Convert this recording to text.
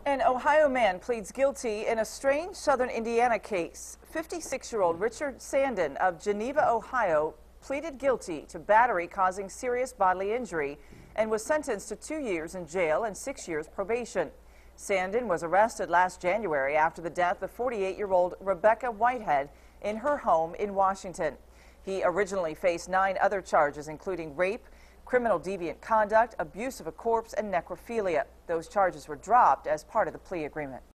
An Ohio man pleads guilty in a strange southern Indiana case. 56-year-old Richard Sanden of Geneva, Ohio, pleaded guilty to battery causing serious bodily injury and was sentenced to 2 years in jail and 6 years probation. Sanden was arrested last January after the death of 48-year-old Rebecca Whitehead in her home in Washington. He originally faced 9 other charges, including rape, criminal deviant conduct, abuse of a corpse, and necrophilia. Those charges were dropped as part of the plea agreement.